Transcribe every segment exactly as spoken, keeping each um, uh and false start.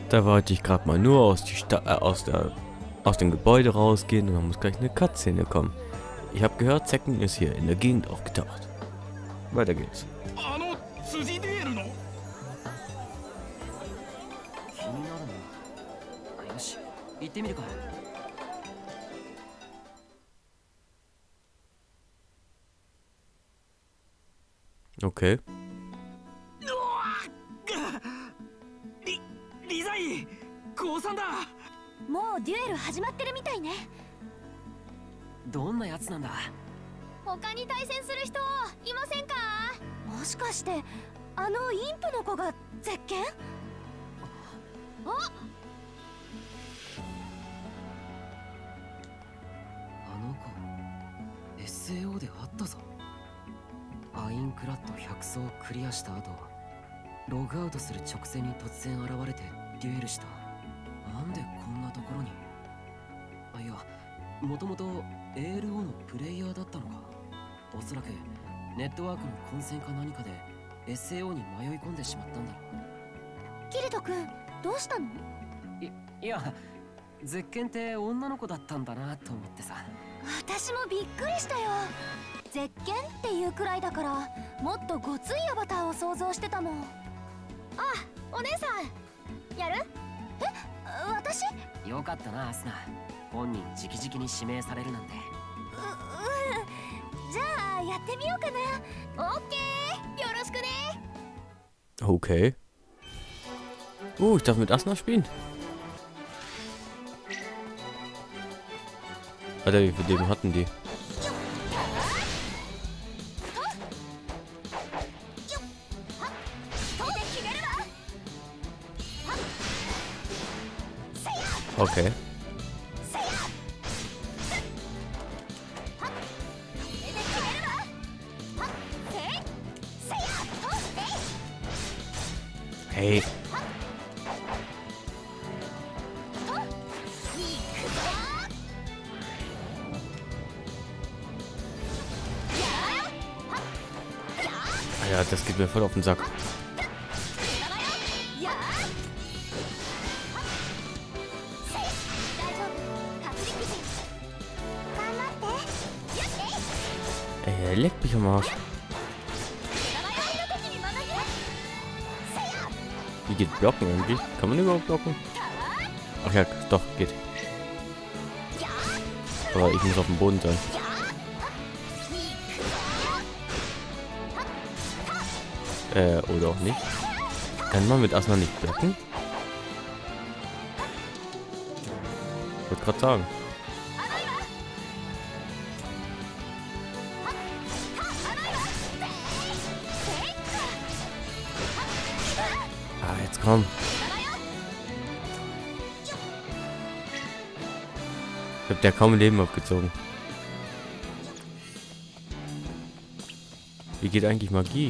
Da wollte ich gerade mal nur aus, die Sta äh, aus, der, aus dem Gebäude rausgehen und dann muss gleich eine Cutscene kommen. Ich habe gehört, Zecken ist hier in der Gegend aufgetaucht. Weiter geht's. Okay. エスエーオー であったぞ。アインクラッド百層をクリアした後、ログアウトする直前に突然現れてデュエルした。なんでこんなところに。あ、いや、もともと エーエルオー のプレイヤーだったのか。おそらくネットワークの混戦か何かで エスエーオー に迷い込んでしまったんだろう。 キリト君、どうしたの？ い、いや、ゼッケンって女の子だったんだなと思ってさ。 私もびっくりしたよ。ゼッケンっていうくらいだから、もっとごついアバターを想像してたもん。あ、お姉さんやる？え、私？ よかったな、アスナ。本人直々に指名されるなんて。 う、うん。じゃあやってみようかな。オッケー、よろしくね。 Okay. Oh, ich darf mit Asna spielen. Alter, wie viel Leben hatten die? Okay. Hey. Ja, das geht mir voll auf den Sack. Ey, er leckt mich am Arsch. Wie geht Blocken irgendwie? Kann man überhaupt blocken? Ach ja, doch, geht. Aber ich muss auf dem Boden sein. Äh, oder auch nicht. Kann man mit Asna nicht blocken? Ich wollte gerade sagen. Ah, jetzt komm. Ich hab der kaum Leben abgezogen. Wie geht eigentlich Magie?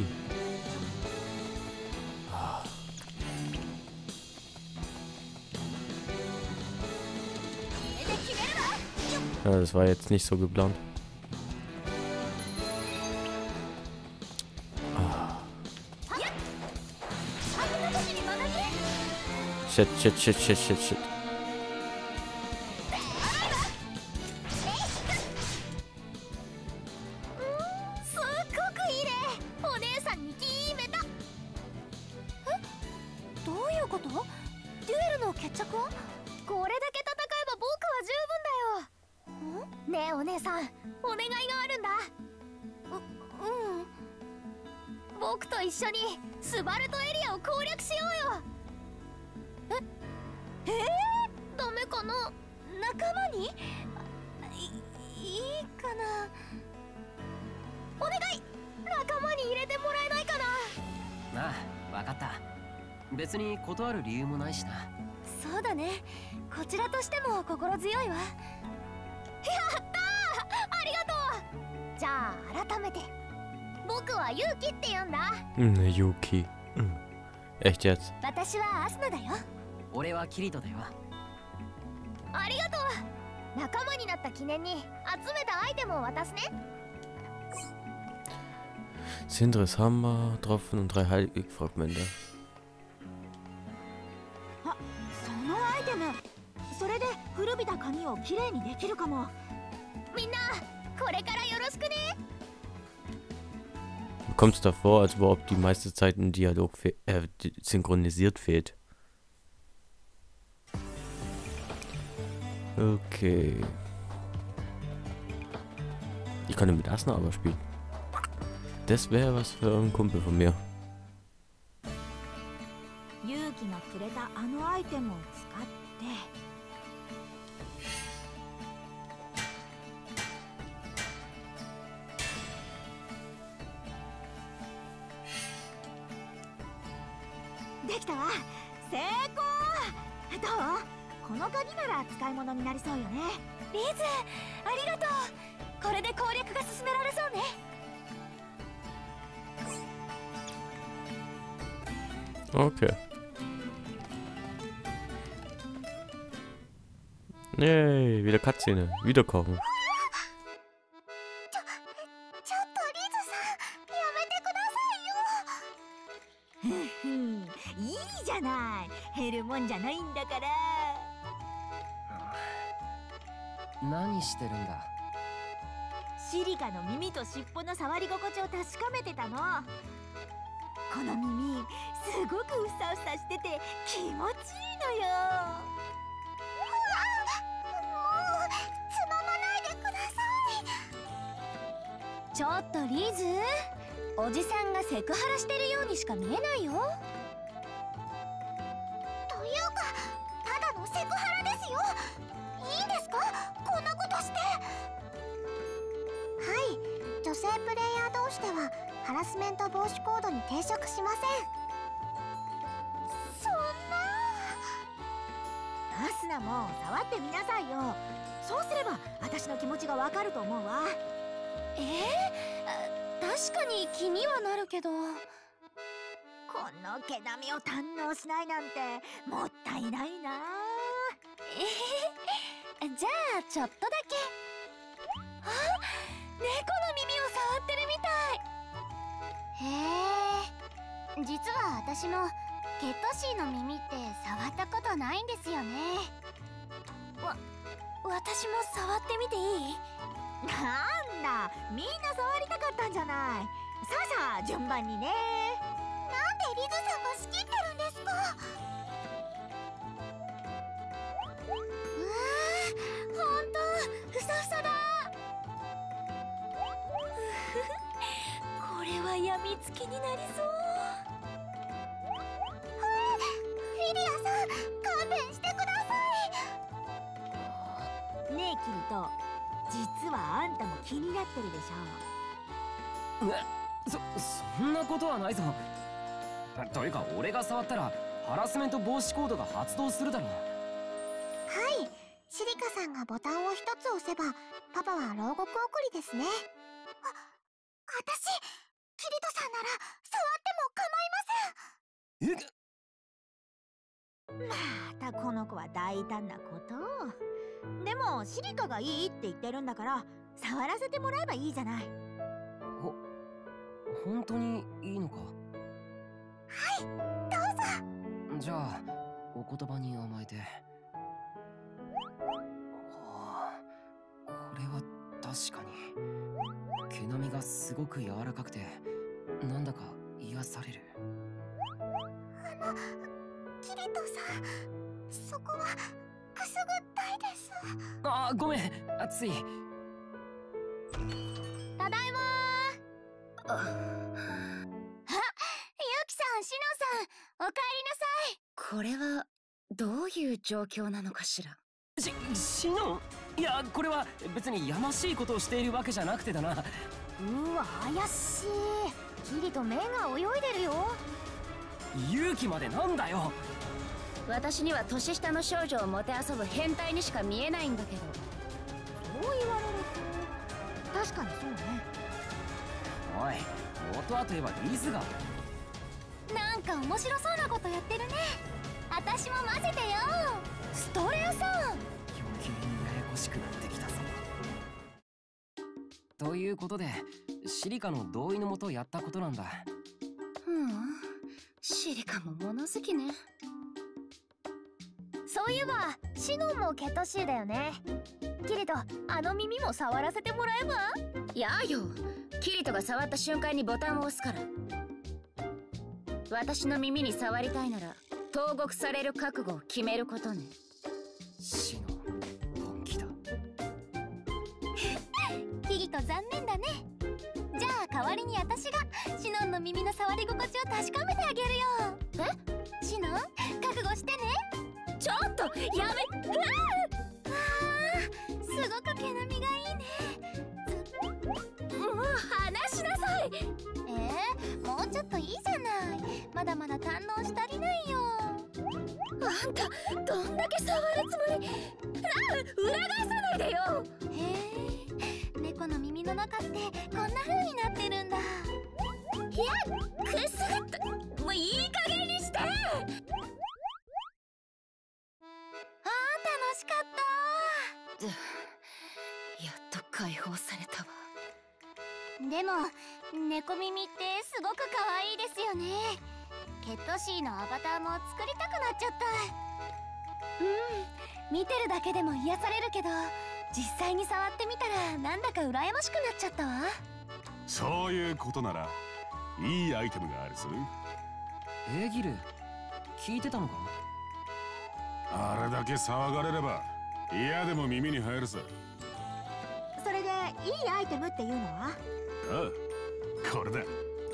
Ja, das war jetzt nicht so geplant. Ah. Shit, shit, shit, shit, shit, shit. なあ、わかった。別に断る理由もないしな。 そうだね。こちらとしても心強いわ。やったー、ありがとう。じゃあ改めて、僕はユウキって言うんだ。 うん、ユウキ。うん。Echt jetzt? 私はアスナだよ。 俺はキリトだよ。 ありがとう。仲間になった記念に集めたアイテムを渡すね。 Sindres Hammer, Tropfen und drei Heiligfragmente. ム、それで古びた鍵をきれいにできるかも。 みんなこれからよろしくね。 Kommt es davor, als ob die meiste Zeit ein Dialog äh, synchronisiert fehlt. Okay. Ich kann mit Asna aber spielen. Das wäre was für einen Kumpel von mir. 勇気がくれたあのアイテムを使ってできたわ。成功。どう？この鍵なら使い物になりそうよね。 リズ、ありがとう。これで攻略が進められそうね。 Okay. Yay, wieder Cutscene. Wieder kochen. ちょっとリズさん、やめてくださいよ。 ふんいいじゃない。減るもんじゃないんだから。 何してるんだ。 シリカの耳と尻尾の触り心地を確かめてたの。この耳すごくうさうさしてて気持ちいいのよ。 つままないでください。ちょっとリズ、おじさんがセクハラしてるようにしか見えないよ。というか、ただのセクハラですよ。いいんですか、こんなことして。はい、女性プレイヤー同士ではハラスメント防止コードに抵触しません。そんな。 アスナも触ってみなさいよ。そうすれば私の気持ちがわかると思うわ。 えー、確かに気にはなるけど。 この毛並みを堪能しないなんてもったいないな。 えー、じゃあちょっとだけ。あ、猫の耳を触ってるみたい。へえ、実は私もケットシーの耳って触ったことないんですよね。わ、私も触ってみていい？ なんだ、みんな触りたかったんじゃない。さあさあ順番にね。 なんでリズさんが仕切ってるんですか？うわー、ほんとふさふさだ。これはやみつきになりそう。フィリアさん、勘弁してください。 ねえキリト、実はあんたも気になってるでしょ。 え、そ、そんなことはないぞ。というか俺が触ったらハラスメント防止コードが発動するだろう。 はい、シリカさんがボタンを一つ押せばパパは牢獄送りですね。あ、私キリトさんなら触っても構いません。 え、 またこの子は大胆なことを。でもシリカがいいって言ってるんだから触らせてもらえばいいじゃない。 ほ、本当にいいのか。 はい、どうぞ。 じゃあお言葉に甘えて。はあ、これは確かに毛並みがすごく柔らかくてなんだか癒される。 あの、キリトさん、そこはくすぐったいです。 あ、ごめん、熱い。 ただいまー。あ、ゆきさん、しのさん、おかえりなさい。 これはどういう状況なのかしら。 し、しのん？いや、これは別にやましいことをしているわけじゃなくてだな。 うわ、怪しい。キリと目が泳いでるよ。 勇気までなんだよ。 私には年下の少女をもてあそぶ変態にしか見えないんだけど。 そう言われると確かにそうね。 おい、元はといえばリズが。 なんか面白そうなことやってるね。私も混ぜてよ。ストレアさん。 余計にややこしくなってきたぞ。ということでシリカの同意のもとやったことなんだ。 うん、シリカも物好きね。 そういえばシノンもケトシーだよね。キリト、あの耳も触らせてもらえば。 やよ、キリトが触った瞬間にボタンを押すから。私の耳に触りたいなら投獄される覚悟を決めることね。 シノ本気だ。 キリト残念だね。じゃあ代わりに私がシノンの耳の触り心地を確かめてあげるよ。え、シノン覚悟してね。 ちょっとやめ。うわー、すごく毛並みがいいね。 もう離しなさい。 えー、もうちょっといいじゃない。まだまだ堪能し足りないよ。 あんたどんだけ触るつもり。あ、裏返さないでよ。 へえ、猫の耳の中ってこんな風になってるんだ。 いや、くすぐった。もういい加減にして。あー、 楽しかった。 やっと解放されたわ。 でも猫耳ってすごく可愛いですよね。ケットシーのアバターも作りたくなっちゃった。うん、見てるだけでも癒されるけど、実際に触ってみたらなんだか羨ましくなっちゃったわ。 そういうことならいいアイテムがあるぞ。 エギル、聞いてたのか？ あれだけ騒がれれば嫌でも耳に入るさ。 それでいいアイテムっていうのは？ ああ、これだ。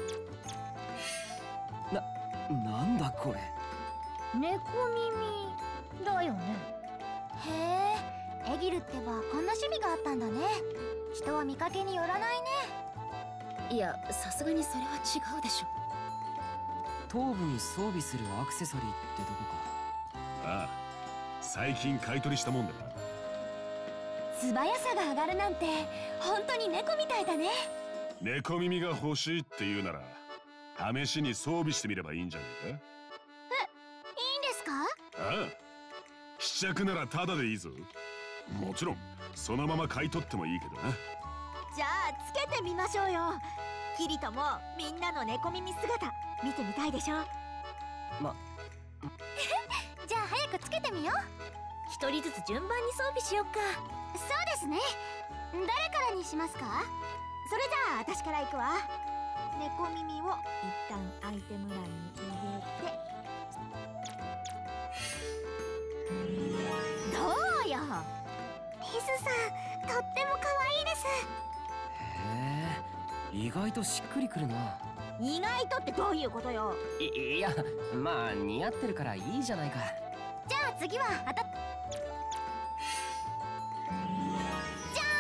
な、なんだこれ。 猫耳だよね。へえ、エギルってばこんな趣味があったんだね。人は見かけによらないね。 いや、さすがにそれは違うでしょ。 頭部に装備するアクセサリーってどこか？ ああ、最近買い取りしたもんだな。 素早さが上がるなんて本当に猫みたいだね。 猫耳が欲しいって言うなら試しに装備してみればいいんじゃねえか。 いいんですか？ ああ、試着ならタダでいいぞ。もちろんそのまま買い取ってもいいけどな。 じゃあつけてみましょうよ。キリトもみんなの猫耳姿見てみたいでしょ。 ま、 じゃあ早くつけてみよう。 一人ずつ順番に装備しよっか。 そうですね。誰からにしますか？ それじゃあ私から行くわ。猫耳を一旦アイテム欄に入れて。どうよ。 リスさん、とっても可愛いです。 へえ、意外としっくりくるな。 意外とってどういうことよ。 い、いや、まあ似合ってるからいいじゃないか。 じゃあ次はあたじゃ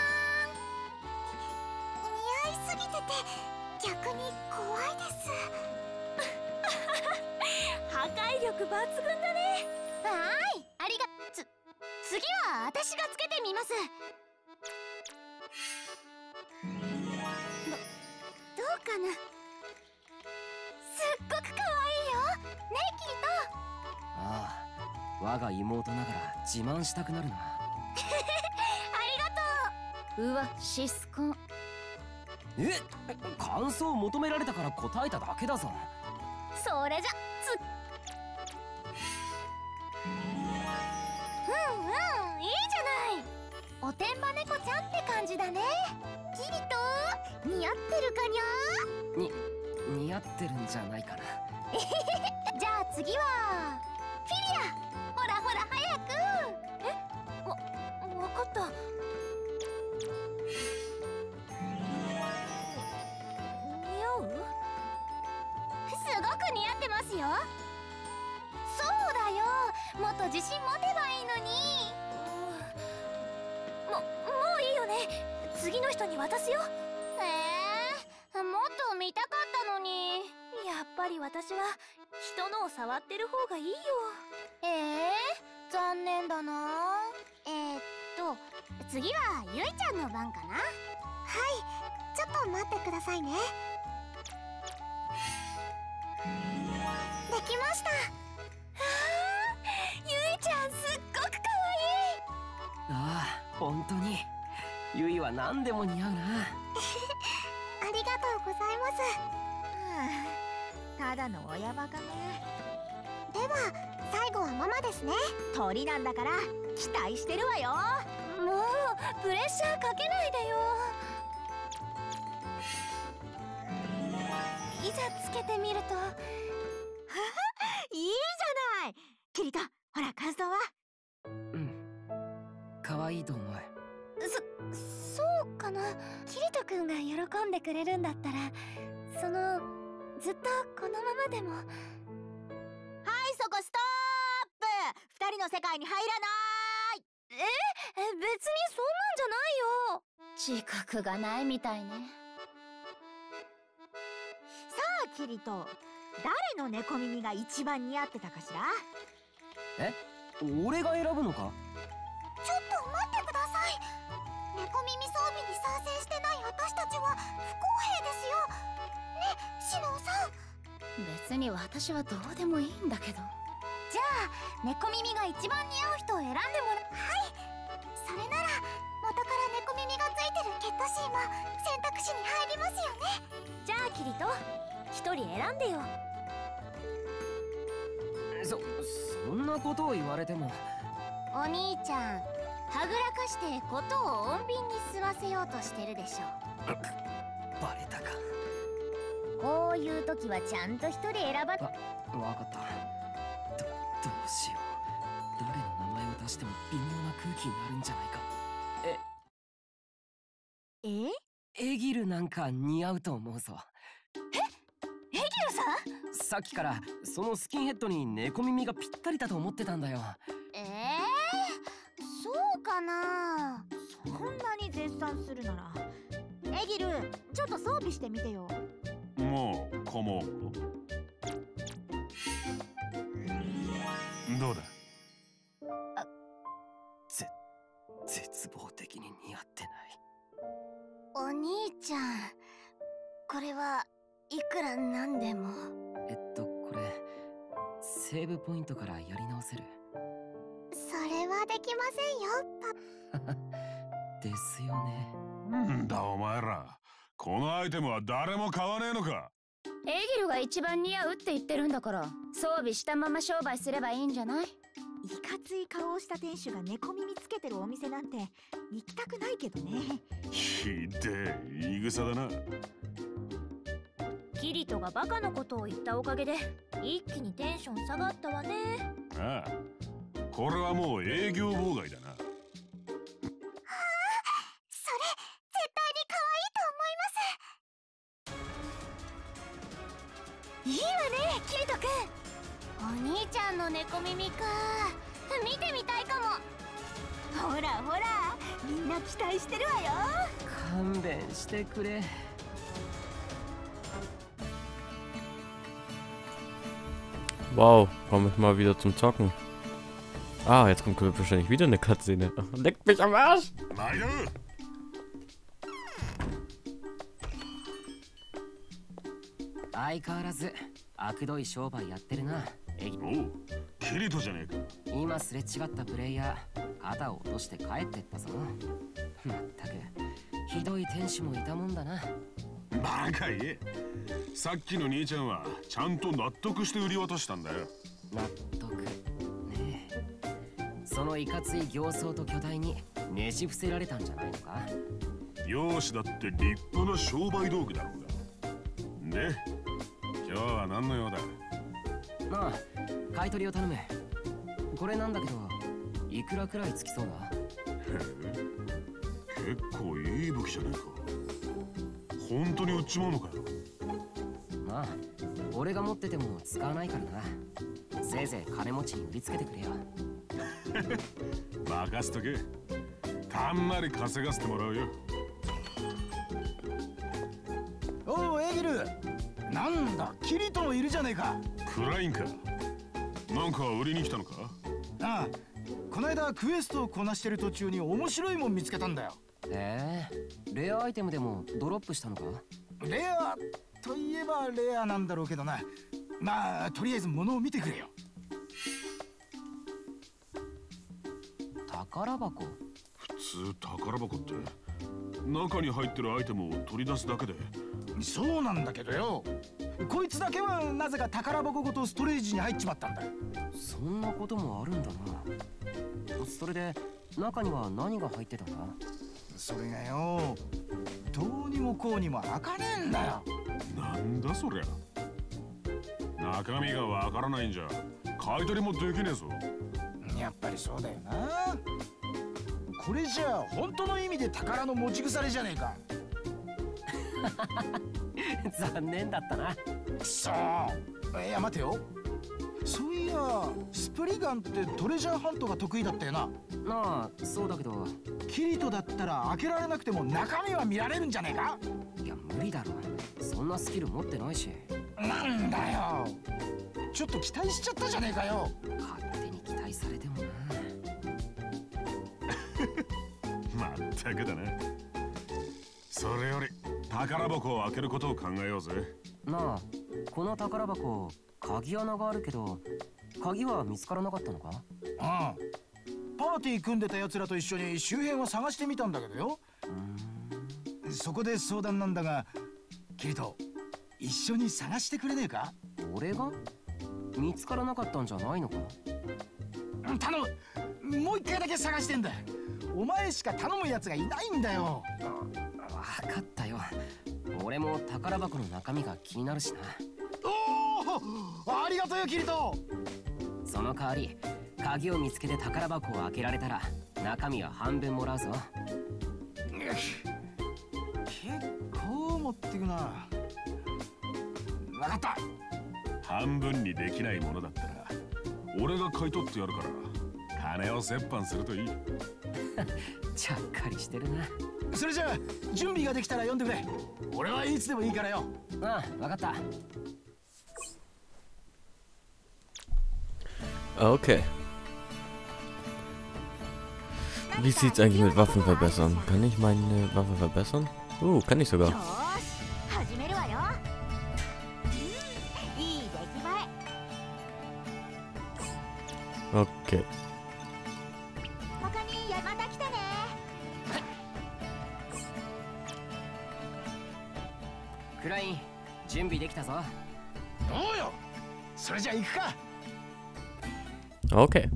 ーん。似合いすぎてて逆に怖いです。 破壊力抜群だね。 はーい、ありがつ次は私がつけてみます。どどうかな。すっごく可愛いよね、キリト。 ああ、我が妹ながら自慢したくなるな。 ありがとう。 うわ、シスコン。 え、感想を求められたから答えただけだぞ。 それじゃつうんうん、いいじゃない。おてんば猫ちゃんって感じだね。キリト似合ってるかにゃに、似合ってるんじゃないかな。 じゃあ次はフィリア。ほらほら早く。え、わ、わかった。似合う？すごく似合ってますよ。そうだよ、もっと自信持てばいいのに。も、もういいよね。次の人に渡すよ。えー、もっと見たかったのに。やっぱり私は人のを触ってる方がいいよ。えー、残念だな。えー、っと次はゆいちゃんの番かな。はい、ちょっと待ってくださいね。できました。ゆいちゃんすっごく可愛い。 ああ、本当にゆいは何でも似合うな。 ありがとうございます。 はあ、ただの親バカね。 では最後はママでですね。鳥なんだから期待してるわよ。 もうプレッシャーかけないでよ。いざつけてみるといいじゃない。キリト、ほら感想は？ うん、可愛いと思う。 そ、そうかな。キリト君が喜んでくれるんだったら、そのずっとこのままでも。 はい、そこストップ。二人の世界に入らない。 え、え、別にそんなんじゃないよ。自覚がないみたいね。 さあキリト、誰の猫耳が一番似合ってたかしら？ え、俺が選ぶのか？ ちょっと待ってください。猫耳装備に参戦してない私たちは不公平ですよね、シノンさん。 別に私はどうでもいいんだけど。じゃあ猫耳が一番似合う人を選んでもら。 はい、それなら元から猫耳がついてるケットシーも選択肢に入りますよね。 じゃあキリト、一人選んでよ。 そ、そんなことを言われても。 お兄ちゃん、はぐらかしてことを穏便に済ませようとしてるでしょ。 バレたか。 こういう時はちゃんと一人選ば。 わ、わかった。ど、どうしよう。誰の名前を出しても微妙な空気になるんじゃないか。え、 え？ エギルなんか似合うと思うぞ。 エギルさん？ さっきからそのスキンヘッドに猫耳がぴったりだと思ってたんだよ。 ええー、そうかな。 そんなに絶賛するならエギル、ちょっと装備してみてよ。 もう構わん。どうだ？ ぜ、絶望的に似合ってない。 お兄ちゃん、これはいくらなんでも。 えっとこれセーブポイントからやり直せる？ それはできませんよ、 パですよね。 なんだお前ら、このアイテムは誰も買わねえのか？ エギルが一番似合うって言ってるんだから、装備したまま商売すればいいんじゃない？ いかつい顔をした店主が猫耳つけてるお店なんて行きたくないけどね。 ひでえ言い草だな。 キリトがバカなことを言ったおかげで一気にテンション下がったわね。 ああ、これはもう営業妨害だな。 それ絶対に可愛いと思います。 いいわね、キリトくん。お兄ちゃんの猫耳か、見てみたいかも。 ほらほら、みんな期待してるわよ。 勘弁してくれ。 Wow, komme ich mal wieder zum Zocken. Ah, jetzt kommt wahrscheinlich wieder eine Cutscene. Leck mich am Arsch! Nein! 相変わらず悪どい商売やってるな。 おう、キリトじゃねえか。 今すれ違ったプレイヤー、肩を落として帰ってったぞ。まったくひどい店主もいたもんだな。 バカ言え。さっきの兄ちゃんはちゃんと納得して売り渡したんだよ。 納得ねえ。そのいかつい形相と巨体にねじ伏せられたんじゃないのか？ 容姿だって立派な商売道具だろうが。で、今日は何の用だ？ まあ、買い取りを頼む。これなんだけど、いくらくらいつきそうだ？ へえ、結構いい武器じゃねえか。本当に売っちまうのかよ。 まあ、俺が持ってても使わないからな。せいぜい金持ちに売りつけてくれよ。 任せとけ。たんまり稼がせてもらうよ。 おうエギル、なんだキリトもいるじゃねえか。 クラインか。なんか売りに来たのか？ ああ、こないだクエストをこなしてる途中に面白いもん見つけたんだよ。 ええ、レアアイテムでもドロップしたのか？ レアといえばレアなんだろうけどな。まあとりあえず物を見てくれよ。 宝箱？ 普通宝箱って中に入ってるアイテムを取り出すだけで。 そうなんだけどよ。 こいつだけはなぜか宝箱ごとストレージに入っちまったんだ。 そんなこともあるんだな。それで中には何が入ってたんだ？ それがよ、どうにもこうにも開かねえんだよ。 なんだそりゃ。中身がわからないんじゃ買い取りもできねえぞ。 やっぱりそうだよな。これじゃあ本当の意味で宝の持ち腐れじゃねえか。 残念だったな。 くそー。いや待てよ、そういやスプリガンってトレジャーハントが得意だったよな。 なあ、そうだけどキリトだったら開けられなくても中身は見られるんじゃねえか。 いや無理だろ、そんなスキル持ってないし。 なんだよ、ちょっと期待しちゃったじゃねえかよ。 勝手に期待されてもな。 まったくだな。それより宝箱を開けることを考えようぜ。 なあ、この宝箱鍵穴があるけど鍵は見つからなかったのか？ うん、パーティー組んでた奴らと一緒に周辺を探してみたんだけどよ。そこで相談なんだが、キリト一緒に探してくれねえか？ 俺が？見つからなかったんじゃないのか？ 頼む、もう一回だけ探してんだ。お前しか頼むやつがいないんだよ。 分かったよ、俺も宝箱の中身が気になるしな。 おお、ありがとうよキリト。 その代わり鍵を見つけて宝箱を開けられたら中身は半分もらうぞ。 結構持ってくな。分かった。 半分にできないものだったら俺が買い取ってやるから金を折半するといい。 ちゃっかりしてるな。 それじゃあ準備ができたら呼んでくれ。俺はいつでもいいからよ。 ああ、分かった。 Okay. Wie sieht's eigentlich mit Waffen verbessern? Kann ich meine Waffe verbessern? Oh, kann ich sogar. Okay. クライン、準備できたぞ。 おうよ、それじゃあ行くか。 Okay.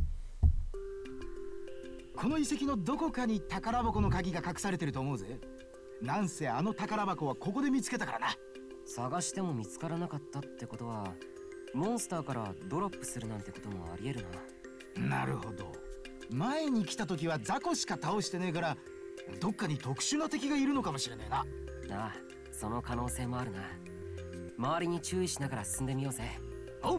この遺跡のどこかに宝箱の鍵が隠されてると思うぜ。なんせあの宝箱はここで見つけたからな。 探しても見つからなかったってことはモンスターからドロップするなんてこともありえるな。なるほど。前に来た時は雑魚しか倒してねえから、どっかに特殊な敵がいるのかもしれねえな。 なあ、その可能性もあるな。周りに注意しながら進んでみようぜ。 おう。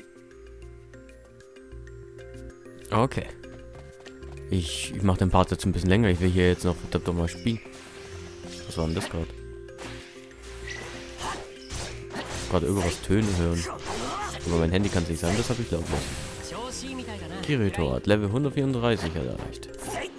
Okay. Ich, ich mache den Part jetzt ein bisschen länger. Ich will hier jetzt noch verdammt mal spielen. Was war denn das gerade? Gerade irgendwas Töne hören. Aber mein Handy kann es nicht sein, das habe ich laut lassen. Kirito hat Level hundertvierunddreißig erreicht.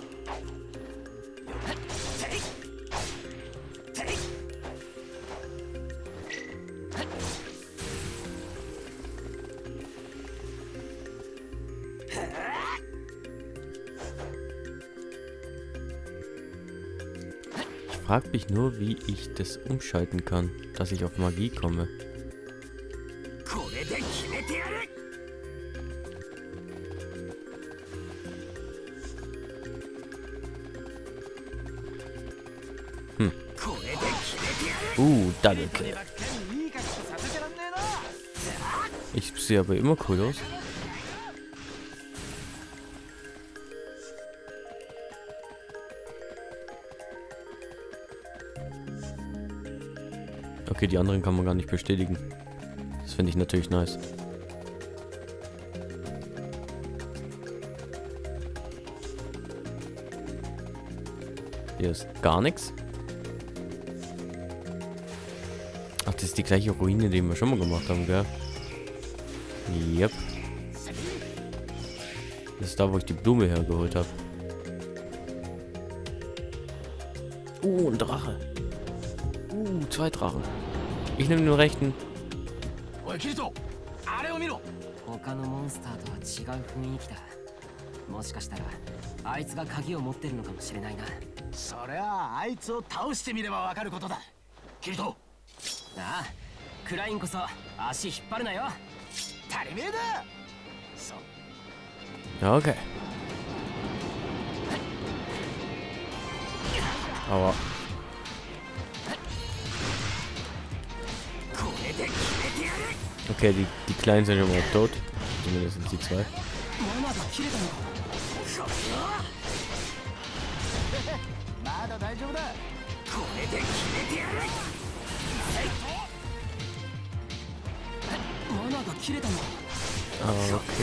Ich frage mich nur, wie ich das umschalten kann, dass ich auf Magie komme. Hm. Uh, Double Kill. Ich sehe aber immer cool aus. Okay, die anderen kann man gar nicht bestätigen. Das finde ich natürlich nice. Hier ist gar nichts. Ach, das ist die gleiche Ruine, die wir schon mal gemacht haben, gell? Yep. Das ist da, wo ich die Blume hergeholt habe. Oh, ein Drache. Uh, zwei Drachen. Ich nehme den rechten. 他のモンスターとは違う雰囲気だ。もしかしたらあいつが鍵を持ってるのかもしれないな。 そりゃああいつを倒してみればわかることだ。キリト。 ああ、 クラインこそ足引っ張るなよ。 足りねえだ。そう Ja, okay. Aber okay, die, die Kleinen sind immer noch tot. Zumindest die zwei. Ah, okay.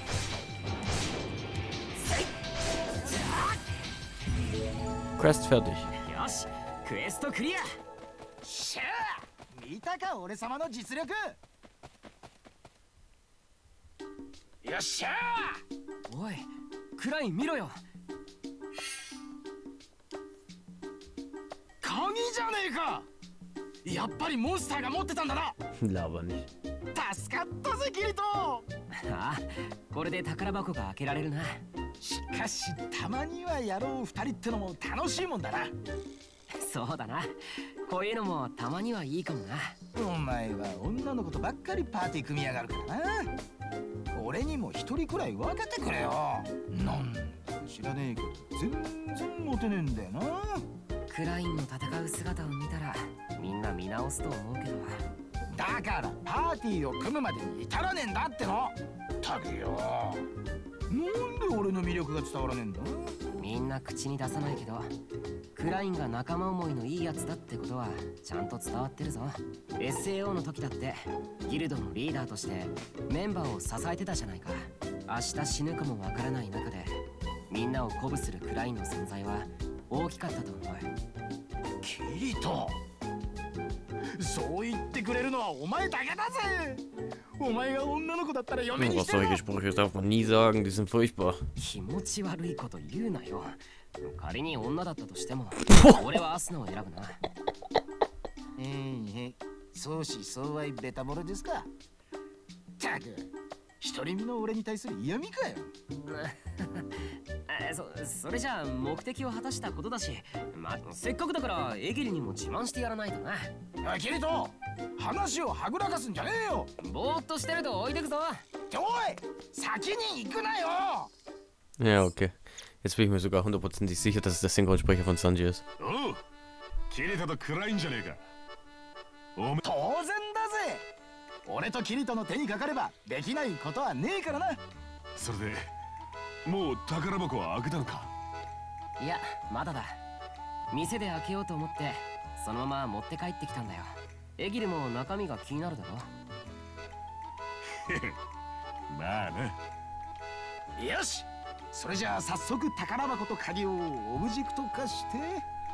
Quest fertig. よし、クエストクリア。 しゃあ、見たか俺様の実力。よっしゃー。 おい、クライン見ろよ。 鍵じゃねえか。やっぱりモンスターが持ってたんだな。 Laber nicht. 助かったぜキリト。 ああ、これで宝箱が開けられるな。 しかしたまには野郎二人ってのも楽しいもんだな。 そうだな、こういうのもたまにはいいかもな。 お前は女の子とばっかりパーティー組みやがるからな。俺にも一人くらい分けてくれよ。なんだか知らねえけど全然モテねえんだよな。 クラインの戦う姿を見たらみんな見直すと思うけど。 だからパーティーを組むまでに至らねえんだっての。たくよ、なんで俺の魅力が伝わらねえんだ。 みんな口に出さないけど、クラインが仲間思いのいいやつだってことはちゃんと伝わってるぞ。 エスエーオー の時だってギルドのリーダーとしてメンバーを支えてたじゃないか。明日死ぬかもわからない中でみんなを鼓舞するクラインの存在は大きかったと思う。 キリト、そう言ってくれるのはお前だけだぜ。お前が女の子だったら嫁に Was してる。 solche Sprüche darf man nie sagen, die sind furchtbar. 気持ち悪いこと言うなよ。仮に女だったとしても俺はアスナを選ぶな。 ええ、相思相愛ベタボロですか。たく独り身の俺に対する嫌味かよ。 そ, それじゃあ目的を果たしたことだし、ま、せっかくだからエギリにも自慢してやらないとな。 あ、キリト、話をはぐらかすんじゃねえよ。 ぼーっとしてると置いてくぞ。 おい、先に行くなよ。 Ja, okay. Jetzt bin ich mir sogar hundertprozentig sicher, dass es der Synchronsprecher von Sanji ist. おう、キリトと暗いんじゃねえか。おめ当然だぜ。俺とキリトの手にかかればできないことはねえからな。 それでもう宝箱は開けたのか。 いや、まだだ。店で開けようと思ってそのまま持って帰ってきたんだよ。エギルも中身が気になるだろ。 まあな。 よし、それじゃあ早速宝箱と鍵をオブジェクト化して。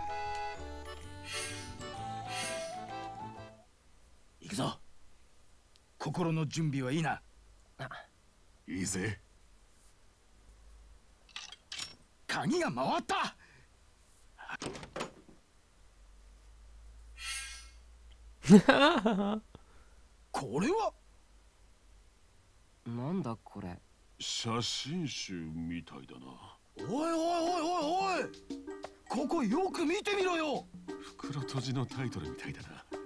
行くぞ。心の準備はいいな。 あ、 いいぜ。 鍵が回った。これはなんだこれ。 写真集みたいだな。 おいおいおいおいおい、ここよく見てみろよ。 袋閉じのタイトルみたいだな。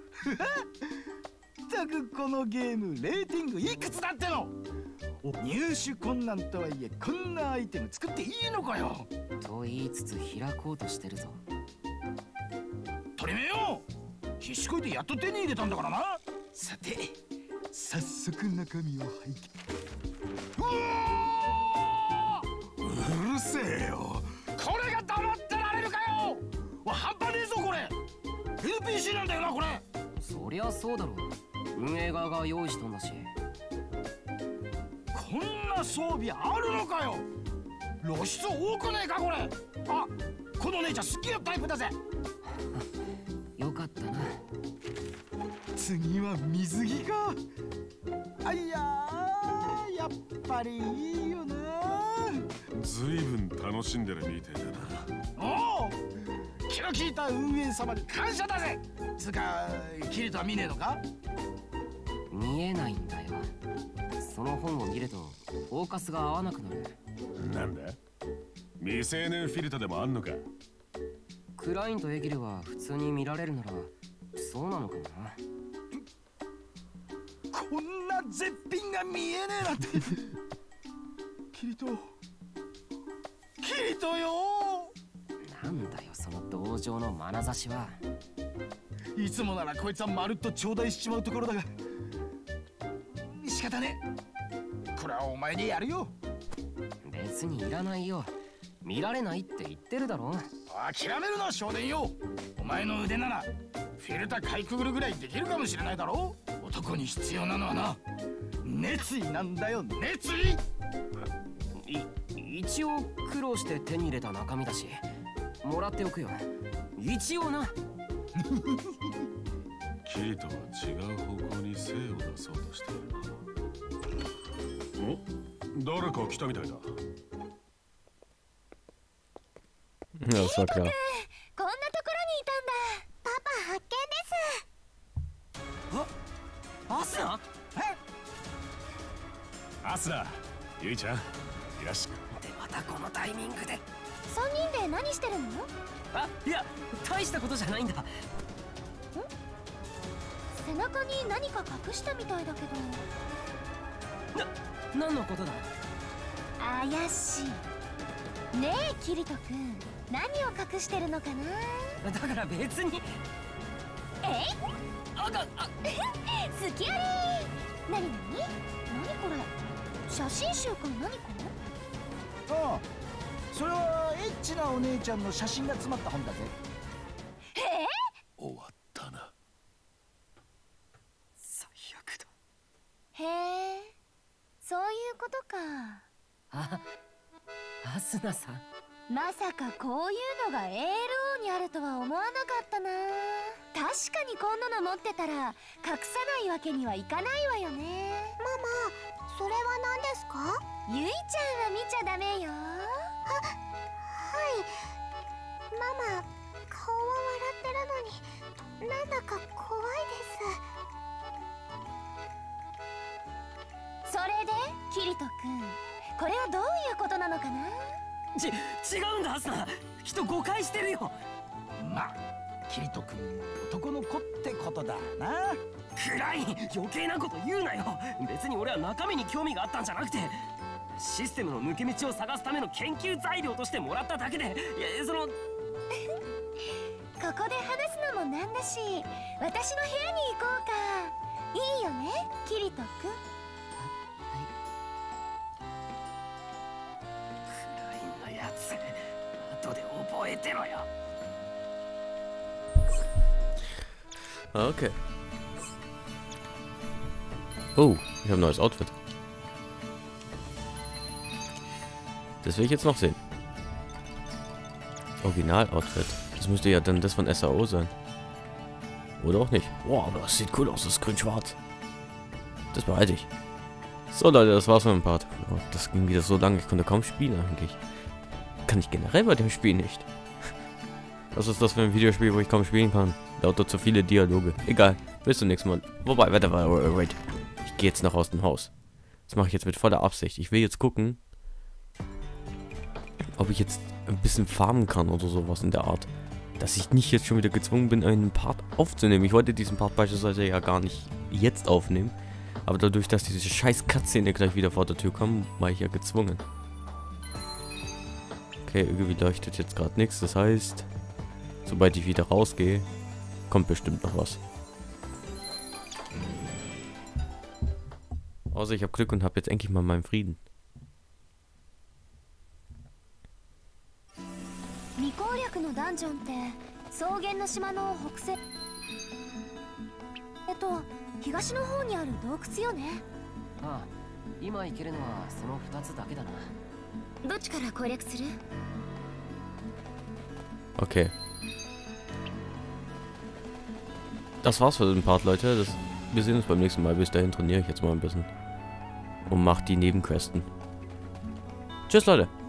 たくこのゲームレーティングいくつだっての。入手困難とはいえこんなアイテム作っていいのかよ。 と言いつつ開こうとしてるぞ。 取り目よ、必死こいてやっと手に入れたんだからな。さて早速中身を拝見。うわー、うるせえよ。これが黙ってられるかよ。半端ねえぞこれ。 エヌピーシー なんだよなこれ。 そりゃそうだろう。運営側が用意したんだし。 こんな装備あるのかよ。露出多くねえかこれ。あ、この姉ちゃん好きなタイプだぜ。 よかったな。 次は水着か。あいやー、やっぱりいいよな。 ずいぶん楽しんでるみてえだな。 おお、気の利いた運営様に感謝だぜ。つうかキリトは見ねえのか。 見えないんだよ。その本を見るとフォーカスが合わなくなる。 なんだ、未成年フィルターでもあんのか。 クラインとエギルは普通に見られるならそうなのかもな。 絶品が見えねえなんて。キリトキリトよ。 なんだよその同情の眼差しは。 いつもならこいつはまるっと頂戴しちまうところだが、仕方ねえ。これはお前にやるよ。 別にいらないよ。見られないって言ってるだろ。 諦めるな少年よ。お前の腕ならフィルターかいくぐるぐらいできるかもしれないだろう。男に必要なのはな、熱意なんだよ、熱意。 い一応苦労して手に入れた中身だし、もらっておくよ。一応な。 キリトは違う方向に精を出そうとしているな。お、誰か来たみたいだ。 Ja, das war klar. こんなところにいたんだ。パパ発見です。 あ、アスナ？ アスナ、ユイちゃん、いらっしゃい。 でまたこのタイミングで。 さんにんで何してるの？ あ、いや、大したことじゃないんだ。ん？ 背中に何か隠したみたいだけど。 な、何のことだ？ 怪しい。ねえ、キリト君、何を隠してるのかな？ だから別に。 え？ あが、あ、 好きあり。なになに？何これ？写真集か何か？ ああ、それはエッチなお姉ちゃんの写真が詰まった本だぜ。 え？ 終わったな。 最悪だ。 へえ、そういうことか。 あ、アスナさん。 まさかこういうのが エーエルオー にあるとは思わなかったな。確かにこんなの持ってたら隠さないわけにはいかないわよね。 ママ、それは何ですか？ ゆいちゃんは見ちゃダメよ。 はい。ママ、顔は笑ってるのになんだか怖いです。それでキリト君、これはどういうことなのかな？ ち、違うんだアスナ。人誤解してるよ。 まあ、キリト君も男の子ってことだな。 暗い、余計なこと言うなよ。別に俺は中身に興味があったんじゃなくて、システムの抜け道を探すための研究材料としてもらっただけで。いや、そのここで話すのもなんだし、私の部屋に行こうか。いいよね、キリト君。 クラインのやつ、後で覚えてろよ。 Okay. Oh, ich habe ein neues Outfit. Das will ich jetzt noch sehen. Original-Outfit. Das müsste ja dann das von S A O sein. Oder auch nicht. Wow, aber das sieht cool aus. Das ist grün-schwarz. Das behalte ich. So Leute, das war's mit dem Part. Oh, das ging wieder so lange. Ich konnte kaum spielen eigentlich. Kann ich generell bei dem Spiel nicht. Was ist das für ein Videospiel, wo ich kaum spielen kann? Lauter zu viele Dialoge. Egal. Bis zum nächsten Mal. Wobei, warte, warte, wait. Ich gehe jetzt noch aus dem Haus. Das mache ich jetzt mit voller Absicht. Ich will jetzt gucken, ob ich jetzt ein bisschen farmen kann oder sowas in der Art. Dass ich nicht jetzt schon wieder gezwungen bin, einen Part aufzunehmen. Ich wollte diesen Part beispielsweise ja gar nicht jetzt aufnehmen. Aber dadurch, dass diese scheiß Cutscene gleich wieder vor der Tür kam, war ich ja gezwungen. Okay, irgendwie leuchtet jetzt gerade nichts. Das heißt, sobald ich wieder rausgehe, kommt bestimmt noch was. Außer ich habe Glück und habe jetzt endlich mal meinen Frieden. 未攻略のダンジョンって草原の島の北西えっと東の方にある洞窟よね。 ああ、今行けるのはそのふたつだけだな。 どっちから攻略する？ Okay. Das war's für den Part, Leute. Das, wir sehen uns beim nächsten Mal. Bis dahin trainiere ich jetzt mal ein bisschen. Und mach die Nebenquesten. Tschüss, Leute.